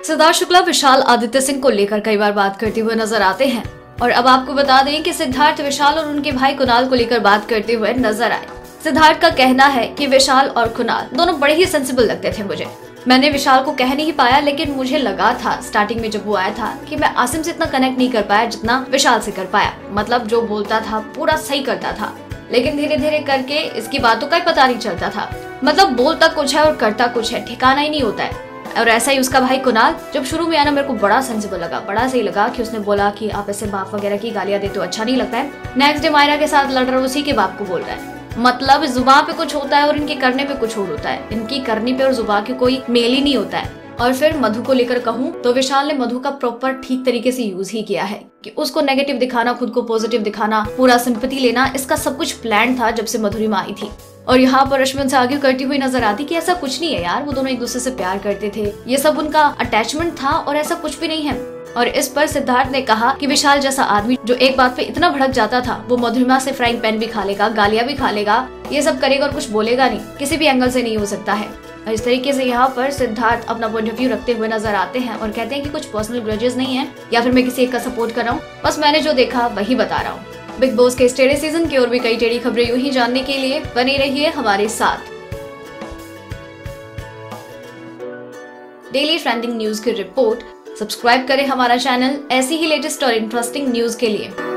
सिद्धार्थ शुक्ला विशाल आदित्य सिंह को लेकर कई बार बात करते हुए नजर आते हैं और अब आपको बता दें कि सिद्धार्थ विशाल और उनके भाई कुणाल को लेकर बात करते हुए नजर आए। सिद्धार्थ का कहना है कि विशाल और कुणाल दोनों बड़े ही सेंसिबल लगते थे मुझे। मैंने विशाल को कह नहीं पाया, लेकिन मुझे लगा था स्टार्टिंग में जब वो आया था कि मैं आसिम से इतना कनेक्ट नहीं कर पाया जितना विशाल से कर पाया। मतलब जो बोलता था पूरा सही करता था, लेकिन धीरे धीरे करके इसकी बातों का ही पता नहीं चलता था। मतलब बोलता कुछ है और करता कुछ है, ठिकाना ही नहीं होता है। और ऐसा ही उसका भाई कुणाल जब शुरू में आया ना, मेरे को बड़ा सेंसिबल लगा, बड़ा सही लगा कि उसने बोला कि आप ऐसे बाप वगैरह की गालियां देते हो, अच्छा नहीं लगता है। नेक्स्ट डे मायरा के साथ लड़ रहा है, उसी के बाप को बोल रहा है। मतलब जुबान पे कुछ होता है और इनके करने पे कुछ और होता है। इनकी करनी पे और जुबान के कोई मेल ही नहीं होता है। और फिर मधु को लेकर कहूँ तो विशाल ने मधु का प्रॉपर ठीक तरीके से यूज ही किया है कि उसको नेगेटिव दिखाना, खुद को पॉजिटिव दिखाना, पूरा सिंपैथी लेना, इसका सब कुछ प्लान था जब से मधुरिमा आई थी। और यहाँ पर रश्मि से आर्ग्यू करती हुई नजर आती कि ऐसा कुछ नहीं है यार, वो दोनों एक दूसरे से प्यार करते थे, ये सब उनका अटैचमेंट था और ऐसा कुछ भी नहीं है। और इस पर सिद्धार्थ ने कहा कि विशाल जैसा आदमी जो एक बात पे इतना भड़क जाता था, वो मधुरिमा से फ्राइंग पैन भी खा लेगा, गालियां भी खा लेगा, ये सब करेगा और कुछ बोलेगा नहीं, किसी भी एंगल से नहीं हो सकता है। और इस तरीके से यहाँ पर सिद्धार्थ अपना पॉइंट ऑफ व्यू रखते हुए नजर आते हैं और कहते हैं कि कुछ पर्सनल ग्रजेस नहीं है या फिर मैं किसी एक का सपोर्ट कर रहा हूँ, बस मैंने जो देखा वही बता रहा हूँ। बिग बॉस के इस टेढ़े सीजन की और भी कई टेढ़ी खबरें यूं ही जानने के लिए बने रहिए हमारे साथ। डेली ट्रेंडिंग न्यूज की रिपोर्ट सब्सक्राइब करें हमारा चैनल ऐसी ही लेटेस्ट और इंटरेस्टिंग न्यूज के लिए।